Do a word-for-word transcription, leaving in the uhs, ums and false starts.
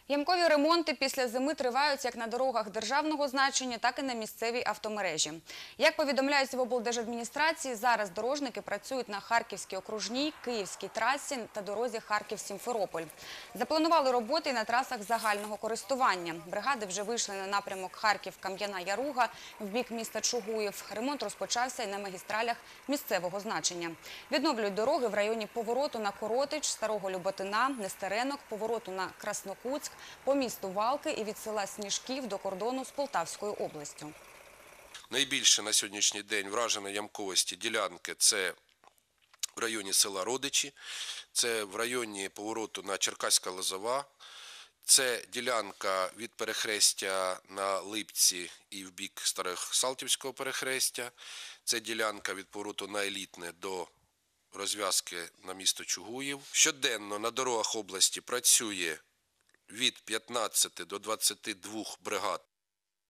Ямкові ремонти після зими тривають як на дорогах державного значення, так і на місцевій автомережі. Як повідомляють в облдержадміністрації, зараз дорожники працюють на Харківській окружній, Київській трасі та дорозі Харків-Сімферополь. Запланували роботи і на трасах загального користування. Бригади вже вийшли на напрямок Харків-Кам'яна Яруга в бік міста Чугуїв. Ремонт розпочався і на магістралях місцевого значення. Відновлюють дороги в районі повороту на Коротич, Старого Люботина, Нестеренок, повороту на Краснокутськ, по місту Валки і від села Сніжків до кордону з Полтавською областю. Найбільше на сьогоднішній день вражено ямковості ділянки – це в районі села Родичі, це в районі повороту на Черкаська Лозова, це ділянка від перехрестя на Липці і в бік Старосалтівського перехрестя, це ділянка від повороту на Елітне до розв'язки на місто Чугуїв. Щоденно на дорогах області працює від п'ятнадцяти до двадцяти двох бригад